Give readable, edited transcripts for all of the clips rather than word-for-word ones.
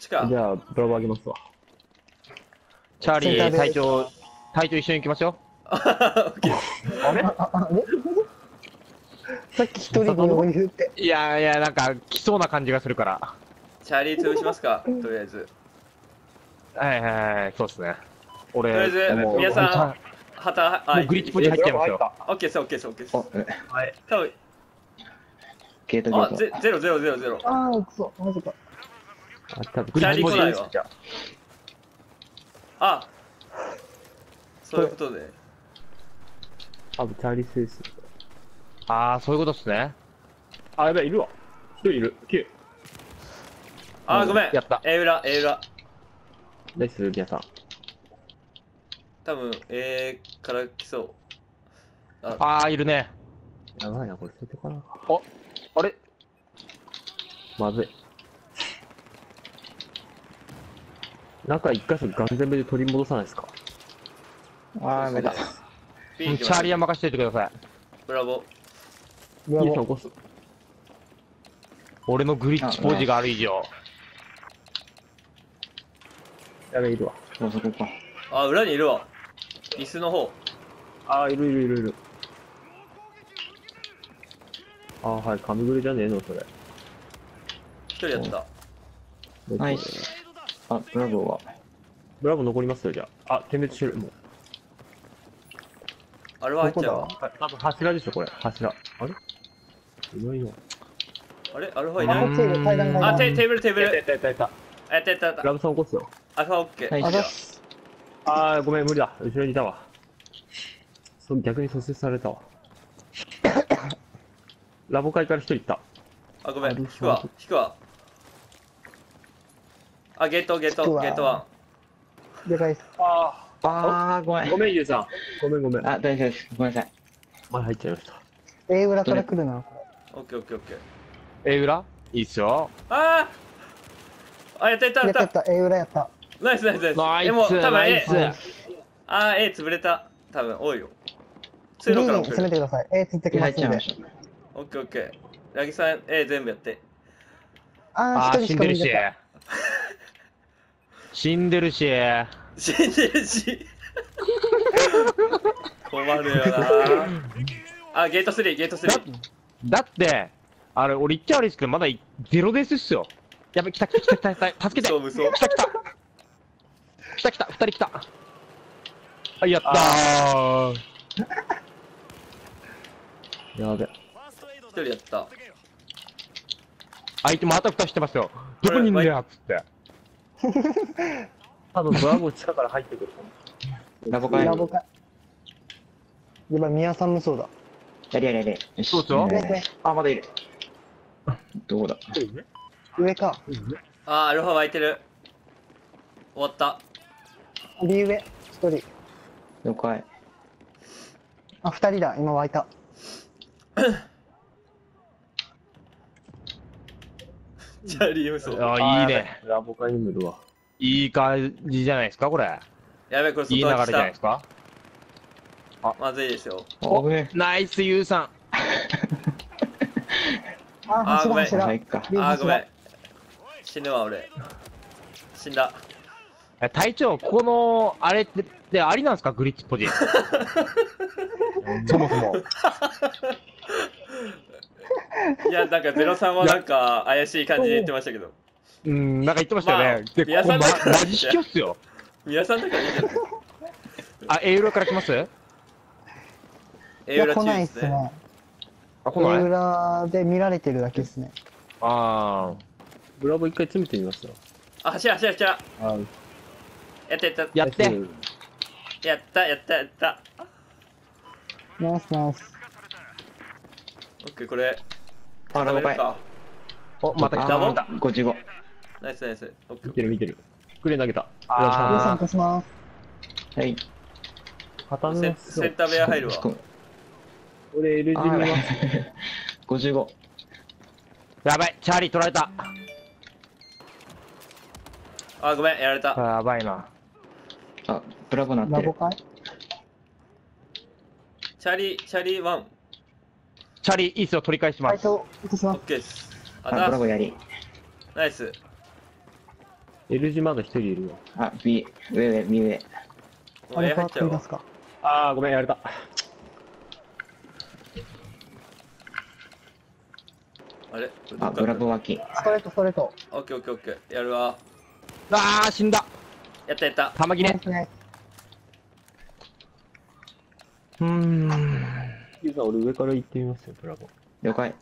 ちか。 じゃあ、ブラボーあげますわ。 チャーリー、 センターで隊長一緒に行きましょオッケー。 あれさっき一人で余裕って。 う。いやいや、なんか、来そうな感じがするから。 チャーリー潰しますか、とりあえず。 はいはいはい、そうっすね。俺、 とりあえずもう皆さんチャ旗、 もうグリッチポジ入っちゃいますよ。 オッケーです、オッケーです、オッケーです。 はい。 多分、 ゲートゲあ、 ート。 ゼロゼロゼロゼロ。 ああ、くそ、マジか。 あ、多分チャーリー来ないわじゃあ、そういうことで。 多分チャーリースです。 あー、そういうことっすね。 あ、やべえ、いるわ。一人いる。9。 あ、ごめん。 やった A 裏、A 裏。 ナイス、皆さん。 多分 A から来そう。 あー、いるね。 やばいな、これ、捨ててかな。 あれまずい。中一箇所ガン全部で取り戻さないですか。 あー、めだ。 B チ行きますャーリーは任せておいてください。 ブラボブラボー。 いいさん起こす。 俺のグリッチポジがある以上。 やべえ、いるわ。 そうそこか。 ー。あ、裏にいるわ。椅子の方。 あー、いるいるいるいる。あー、はい、神グレじゃねえの、それ。 一人やった。 ナイス。あ、ブラボーは。 ブラボー残りますよ、じゃあ。あ、点滅してる、もう。 あれは入っちゃうわ。 はい多分柱でしょ、これ。柱。あれいないの。 あれアルファいないこっちいる、階段階あ、 段。 テーブルテーブル。 やったやったやった。 あ、やったやったやった。 ラブさん起こすよ。 アルファオッケー。 ナイスあざっす。 あー、ごめん、無理だ。後ろにいたわ。逆に阻止されたわ。ラボ会から一人行った。 あ、ごめん。 アル引くわファ。 引くわ。あ、ゲート、ゲート、 引くわゲートワでかいっす。 ああー、ごめー、 ん。 ごめん、ゆうさん。ごめん、ごめん。 あ、大丈夫です。ごめんなさい。 前入っちゃいました。 A 裏から来るな。 ン。オッケーオッケーオッケー。 A 裏いいっすよ。 あーあ、やったやったやっ。 やったやったた、A 裏やった。 ナイスナイスナイス。 ナイスでも、多分ナ A イ。スあー、A 潰れた。多分、多いよ。 B 通路からにも来る。 攻めてください。A ついてきますんで入っちゃいま。した。 オッケーオッケー。八木さん、A 全部やって。 あー、一人しあー、死んでるしか見てた。。 死んでるし。 死んでるし。困るよな。あ、ゲート3、ゲート3。 だって、あれ、俺言っちゃ悪いですけど、まだゼロですっすよ。やべ、来た来た来た来た、助けて。 そう、無双。 来た来た。来た来た、二人来た。あ、やったー。 やべ。 一人やった。 相手また蓋してますよ。どこにいんだよ、つって。 多分ブラボー地下から入ってくるかも。 ラボ会。 ラボか。やばい、宮さん無双だ。 やりやりやり。よし。 そうですよ上上あ、まだいる。どこだ。 上か。 あー、アルファ湧いてる。終わった。 B 上、一人。 了解。 あ、二人だ、今湧いた。 チャーリー無双。 あ、いいね。 ラボ会にもいるわ。 いい感じじゃないですか、これ。 やべえ、これいい流れ外来たじゃないです。か。 まずいですよ。 お、危ねナイス、ユウさん。 あ、 ごめん柱柱。 はいか。 B あー、ごめん柱。。 死ぬわ、俺。死んだ。 隊長、ここの、あれってありなんですか、グリッチポジ。そもそも。 いや、なんか03はなんか怪しい感じで言ってましたけど。 うん、なんか言ってましたよね。 まあで、ここ、 宮さんだからマジ卑怯っすよ。 皆さんだからいいじゃん。 あ、A 裏から来ます A いや、 裏中来ないっですね。 すね。 あ、来 A ない裏で見られてるだけっすね。 あブラボー一回詰めてみますよ。 あ、柱、柱、柱。 あやった、やった。 ー。やって。 やった、やった、やった。 ナイスナイス。 オッケー、これ。 あ、ラボ会。 か。 お、また来ダボた。 55。 ナイス、ナイス。オッケ見ー。 てる見てる。クレー投げた。 皆さんあ貸します。 はい。 片セン目センター部屋入るわ。 俺 L 字あ見ます。 ー55。 やばい、チャーリー取られた。 あ、ごめん、やられた。 やばいな。 あ、ブラボーなってる。 ラボかいチャリー1。 チャーリー、いいっすよ、取り返します。 配当落としオッます。 ケーです。あ、 あ、ブラボーやり。 ナイス。 L 字まだ一人いるよ。 あ、B、上、B 上。 もう A アルファ入っちゃうわ取ります。か。 あー、ごめん、やられた。 あれあ、ブラボー脇。 ストレート、ストレート。 オッケーオッケーオッケー。やるわ。 あー、死んだ。 やったやった。 玉切れ。 ね。 うーん。 ユウさん、俺上から行ってみますよ、ブラボー。 了解。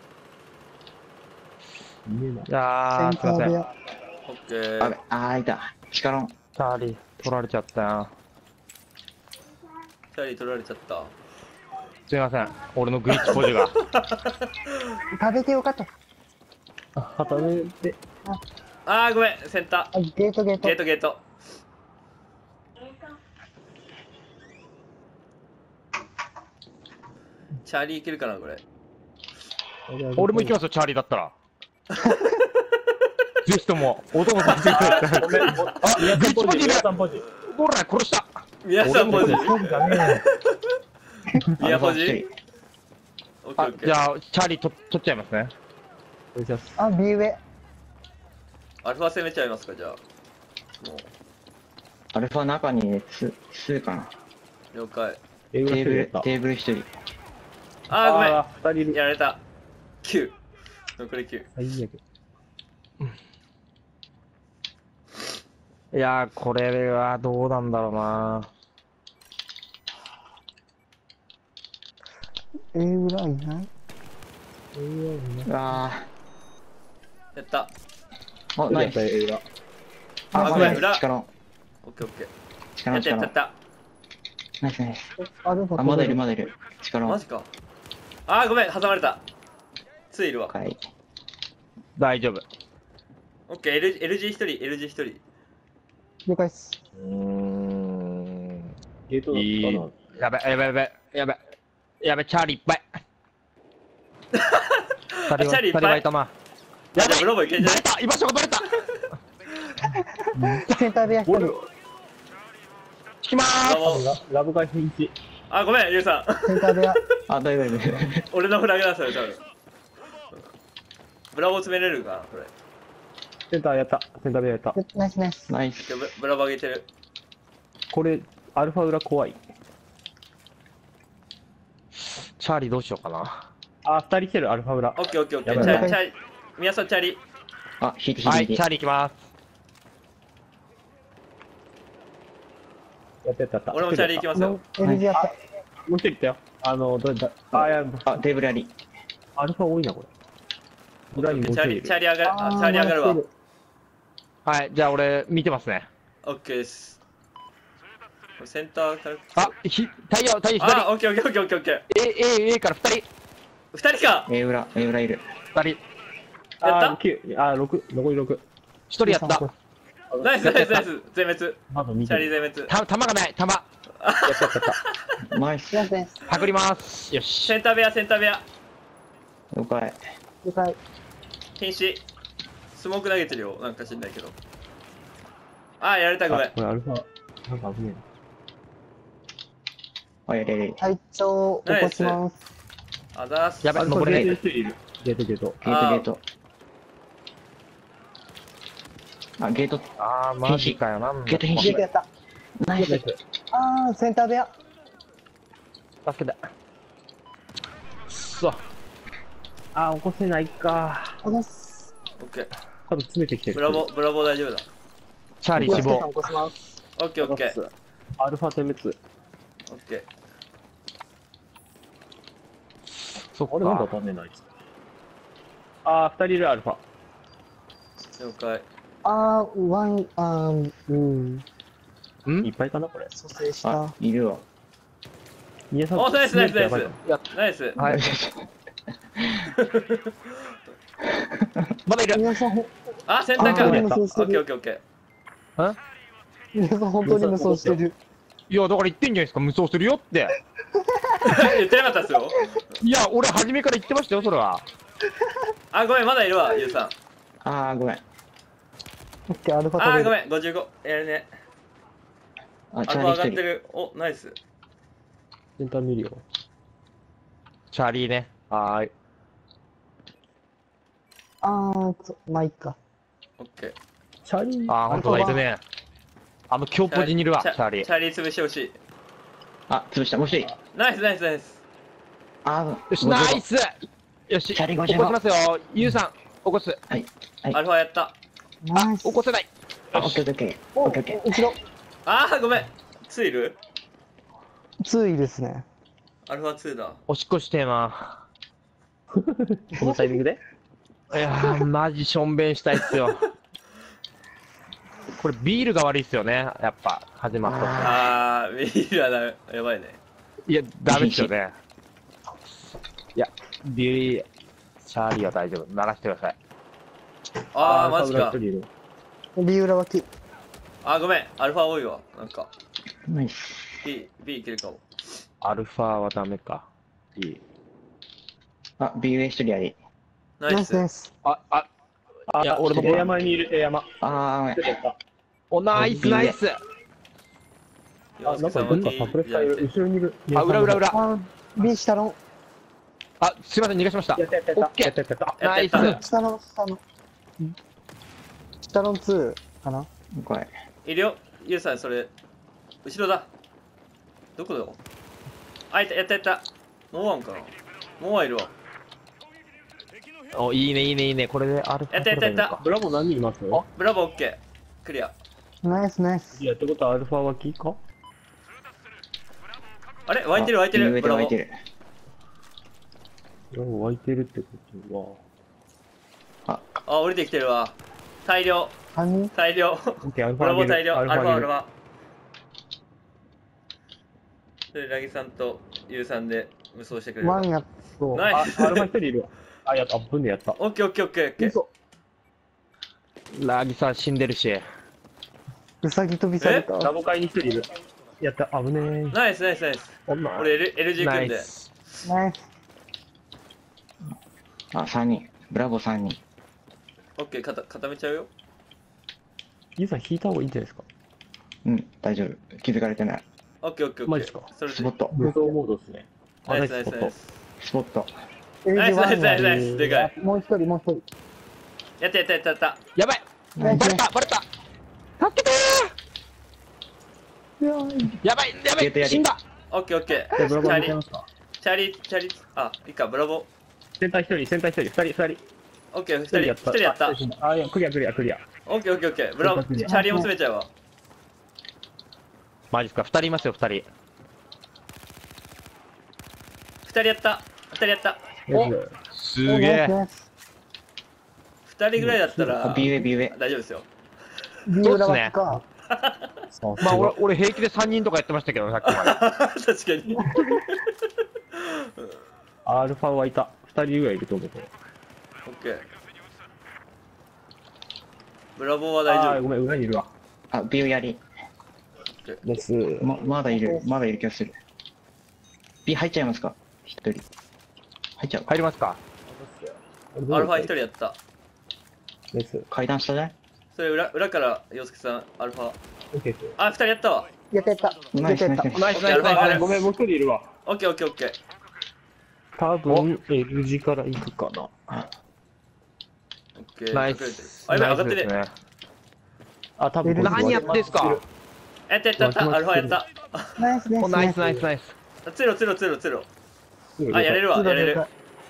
見えない。 いやー、 センすいません。 オター部屋。 ッケー。 あべ、あー、いた。力の。 チャーリー、取られちゃったよ。 チャリ取られちゃった。 すいません。俺のグリッチポジが。 食べてよかった。 あ、旗目で。 あーごめん、センタあ、ゲートゲート。 ー。ゲートゲート。チャーリーいけるかなこれ。 俺も行きますよ、チャーリーだったら。ぜひとも、お供させていただきたい。 ごめん。あ、 グリッチポジいる。 皆さんポジ。 ほら、殺した。 皆さんポジ。 そうだね。 宮ポジ。 アルファ一あオッケーオッ、ケー。 じゃあ、チャーリー取っちゃいますね。 お願いします。 あ、B 上。 アルファ攻めちゃいますかじゃあ。もアルファ中に2かな。 う了解。 英語テーブル、 が一人やった。 テーブル1人。 あーごめん。 あー、二人いる。 やられた。9。残り9。 最悪。 いやー、これはどうなんだろうな。 A 裏いない？ うわやった。 ー。お、ナイス。 映画。 あごめん裏力の。 オッケーオッケー。 力の力やったやったやっ。た。 ナイスナイス。 アルファあ、まだいる取れまだいる。力の。 マジか。あーごめん、挟まれた。ついるわ。 はい。 大丈夫。 オッケー、LG 一人、LG 一人。 了解っす。 うーん。 ゲートいい。 だったやべ、やべ、やべ、やべ。やべ、チャーリーいっぱい。 チャーリーいっぱい二人はいたな。 あじゃあブロボいけんじゃないバレた、居場所がバレた。 センター部屋一人。 引きまーブラボー。 な。ラブがピンチ。 あ、ごめん、ゆうさん。 センター部屋。 あ、大丈夫。 俺のフラグなんですよ、多分。ブラボー詰めれるかな、これ。 センターやった。センターでやった。 ナイスナイス。 ナイス。 でブラボー上げてる。 これ、アルファ裏怖い。 す。チャーリーどうしようかな。 あ、二人来てる、アルファ裏。 オッケーオッケーオッケー。 やばいチャリ、宮さんチャリ。 あ、引いて引はいい、 て引いて。 チャーリー行きます。 やったやったやった。 俺もチャリ行きますよ。 LG やった。 もう一人来たよ。どれだ。あ、いや、 あ、テーブルあり。 アルファ多いな、これ。裏にもうチャリ、 一人いるチ。ャリ上がる。あ、 ーチャリ上がるわ。 はい、じゃあ俺、見てますね。 オッケーです。これセンターから。 太陽あ、 左。 オッケーオッケーオッケーオッケーオッケ A から二人。 ー。二人か。 A 裏いる。 二人。 やったあ、9、あ、6、残り6。 一人やった。 ナイスナイスナイス。全滅。 まだ見チてる。 ャリ全滅。 弾がない、弾。 やったやったやった。 ナイス。 ナイスナイス。 パクります。よし。 センター部屋、センター部屋。 了解。 了解。 瀕死。スモーク投げてるよ。なんか知んないけど。あー、やられた、ごめんあ。これアルファ、なんか危ねあ、やれやれ。 隊長、起こします。 あざーす。 えな。 やべ登れないゲート一人いる。ゲートゲート。 ゲートゲート。あ、ゲート。 あー、マジかよ、なんだ。 ゲート瀕死ゲート。やった。 ナイス。 あー、センター部屋。 助けて。くそ。 あ、起こせないか。 あざっす。 オッケー。 多分詰めてきてる。 ブラボー、ブラボー大丈夫だ。 チャーリー死亡。 起こします。 オッケーオッケー。 アルファ点滅。 オッケー。 そっあれなんで当か。 たんねえな、あいつ。あー、二人いる、アルファ。 了解。 あー、ワン、うん。 んいっぱいかな、これ。 蘇生したあ。、いるわ。 宮さん、 おナイスナイスナイスやばいかナイス。 はい。まだいる。 皆さん、 あ、センターか。 あーオッケー無双してるオッケーオッケー。 皆さん本当に無双してる。 いや、だから言ってんじゃないですか、無双するよって。 言ってなかったっすよ。 いや、俺初めから言ってましたよ、それは。 あ、ごめん、まだいるわ、ゆうさん。 あー、ごめん。 オッケー、アルファあー、 取れる。 ごめん、55。やるね。 あ、 あ、 チャこう上がーリー一人。 ってる。お、ナイス。 センター見るよ。 チャーリーね。 はーい。 あー、まあいいか。 オッケー。 チャリー。 あー、ほんとだ、いるね。強ポジにいるわ、チャーリー。 チャーリー潰してほしい。 あ、潰した。もう一人。 ナイスナイスナイス。 あー、 よし、ナイスよし、 チャリ55 起こしますよ。ユウさん、起こす。 はい。 アルファやった。 ナイス。 起こせない。 あ、オッケーオッケー。 おオッケーオッケー。 後ろ。 あーごめん。2いる？ 2位ですね。 アルファ2だ。 おしっこしてえな。 このタイミングでいやー、マジしょんべんしたいっすよ。これビールが悪いっすよね、やっぱ、始まったと。 あー、ミールはやばいね。 いや、ダメっすよね。いや、ビール、チャーリーは大丈夫。鳴らしてください。 あー、マジか。 いる。 ビ裏脇。 あー、ごめん。アルファ多いわ。なんか、 ナイス。 B いけるかも。 アルファはダメか。いい。 あ、ビール一人あり。 ナイス。 ナイス。 いや、俺のエアマにいる、エアマ。 あー、 お、ナイスナイスあ、なんかどっかサプレッサーいる。後ろにいる。 あ、裏裏裏。 あ、B 下の、 あ、すいません、逃がしました。 やったやったやった。 オッケーやったやったやった。 ナイス。 下の、下の2かな。 これ。 いるよ。ユウさん、それ。後ろだ。どこだよ。あ、いた、やったやった。モアンかな。モアいるわ。 お、いいねいいねいいね。これでアルファ。 やったやったやったブラボー何人いますブラボーオッケー。クリア。 ナイスナイス。 いや、ってことはアルファ脇かあれ湧いてる湧いてる。 上ブラボー。 で湧いてる。 ブラボー湧いてるってことは。 あ、降りてきてるわ。大量。 3人大量。 オッケー、アルフブァ上げる。 ラボー大量。アルファアルファ。 ァ。で、ラギさんとユウさんで無双してくれるわ。 ?1 やっと。 ナイス。 アルファ一人いるわ。あ、やった、ぶんでやった。 オッケーオッケーオッケーオッケー。 嘘。 ラギさん死んでるし。 うさぎ飛びされた。 ラボ会に一人いる。やった、危ねえ。 ナイスナイスナイス。 女。 俺 LG ナ組んで。 イス。 ナイス。 あ、3人。ブラボー3人。 オッケー、固めちゃうよ。 ユウさん引いた方がいいんじゃないですか。 うん、大丈夫。気づかれてない。 オッケーオッケーオッケー。 マジっすかそれでスポット。 武装モードですね。 ナイスナイスナイス。 ス。 スポット。 ナイスナイスナイスナイス。でかい。 もう一人、もう一人。 やったやったやったやった。 やばいナイスバレたバレた助けていやーやばいやばゲートやりい死んだオッケーオッケー。 じゃあブラボー抜けチャリますか。 チャリチャリ。あ、いいか、ブラボー。 センター一人、センター一人、二人。 オッケー、一人やった。 あ、いや、クリア、クリア、クリア。 オッケーオッケーオッケー。ブラボー、チャリも詰めちゃうわ。 マジっすか2人いますよ2人二人やった。二人やった。 おすげえナイス。 二人ぐらいだったらあ、ビー上、ビー上。 大丈夫ですよ。 ビ裏脇か。 まあ俺平気で3人とかやってましたけどさっきまで確かに。 アルファはいた。二人ぐらいいると思う。 オッケー。ブラボーは大丈夫。 あーごめん、裏にいるわ。 あ、ビーやり。 です。 まだいる。まだいる気がする。ビー入っちゃいますか一人。入っちゃう。 入りますかアルファ一人やった。 です。 階段下じゃないそれ裏から洋介さん、アルファ。 オッケーです。 あ、二人やったわ。 やったやった。 ナイスやったやった。 ナイスナイス。 ナイスナイスナイスナイスごめん、もう一人いるわ。 オッケーオッケーオッケー。 多分、L 字から行くかな。 オッケー。 ナイ隠れてるスあ、今ナ上がってね。 イスですねあ、多分。 何やってんすかやったやったやった。アルファやった。 ナイスナイス。 おナイスナイスナイスツロツロツロツロ。あ、やれるわ、やれる。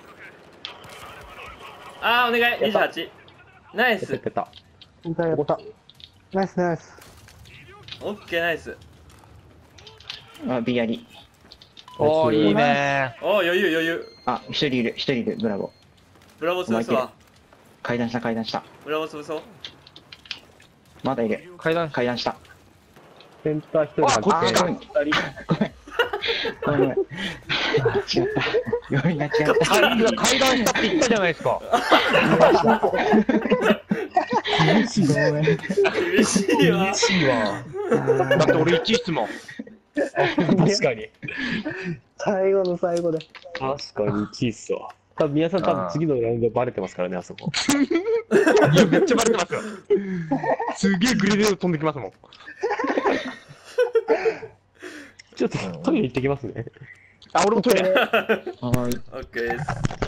あー、お願い。28。ナイス。 やった。 やったやった。ナイスナイス。 オッケー、ナイス。 あ、ビーやり。 おーいいねおー、余裕余裕。 あ、一人いる。一人いる。ブラボー。 ブラボー潰すわ。 階段下、階段下。 ブラボー潰そう。 まだいる。 階段階段下。 センター一人あこっちか二人。 ごめん。ごめん。違った。読み間違った。 階段したって言ったじゃないですか厳しい。 ごめん。 厳しいわ。 しいわ。 だって俺1質問確かに。 最後の最後で。 確かに、チーっすわ。多分、皆さん多分次のラウンドバレてますからね、あそこ。 いやめっちゃバレてますよすげえグレネード飛んできますもんちょっとトイレ行ってきますね。 あ俺もトイレはい。 オッケーです。